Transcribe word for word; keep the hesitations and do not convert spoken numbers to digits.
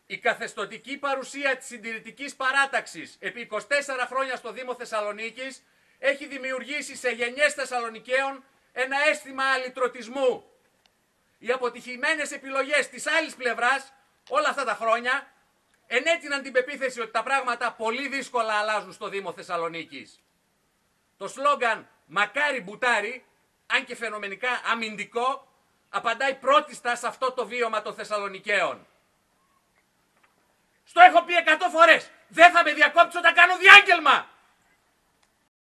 Η καθεστωτική παρουσία της συντηρητικής παράταξης επί είκοσι τέσσερα χρόνια στο Δήμο Θεσσαλονίκης έχει δημιουργήσει σε γενιές Θεσσαλονικαίων ένα αίσθημα αλυτρωτισμού. Οι αποτυχημένες επιλογές της άλλης πλευράς όλα αυτά τα χρόνια ενέτειναν την πεποίθηση ότι τα πράγματα πολύ δύσκολα αλλάζουν στο Δήμο Θεσσαλονίκης. Το σλόγγαν «Μακάρι μπουτάρι», αν και φαινομενικά αμυντικό, απαντάει πρώτιστα σε αυτό το βίωμα των Θεσσαλονικαίων. Στο έχω πει εκατό φορές, δεν θα με διακόψεις όταν κάνω διάγγελμα!